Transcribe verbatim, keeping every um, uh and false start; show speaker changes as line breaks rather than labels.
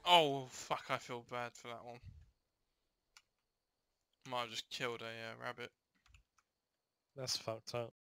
Oh, fuck, I feel bad for that one. Might have just killed a uh, rabbit.
That's fucked up.